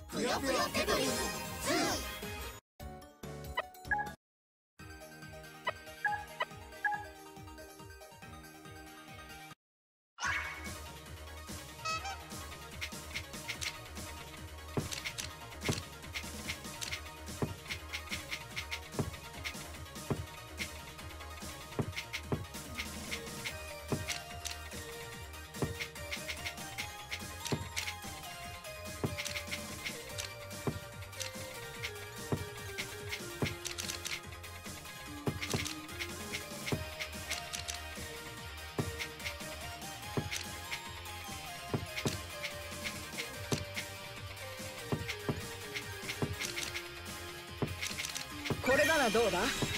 ぷよぷよテトリス2。 これならどうだ。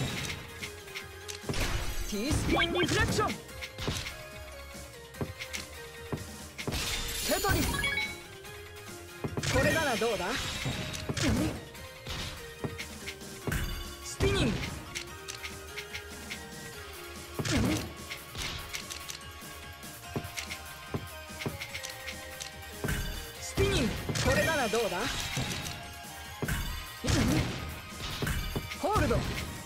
T スピンリフレクションテトリス。これならどうだ。スピニングスピニング。これならどうだ。ホールド。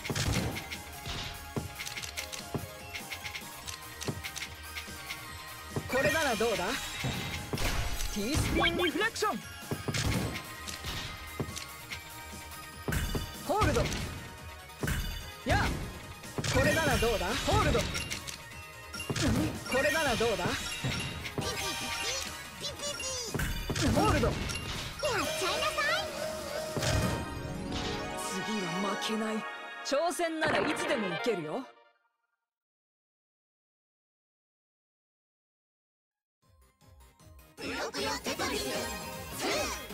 これならどうだ。 T スピンリフレクションホールド。やあ、これならどうだ。ホールド。これならどうだ。ホールド。やっちゃいなさい。次は負けない。挑戦ならいつでも受けるよ。 ぷよぷよテトリス2。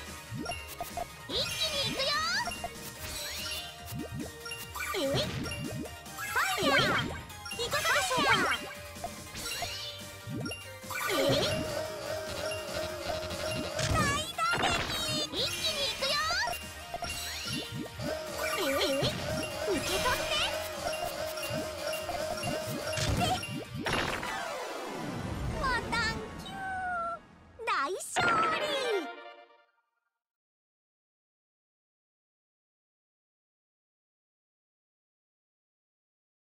一気に行くよ。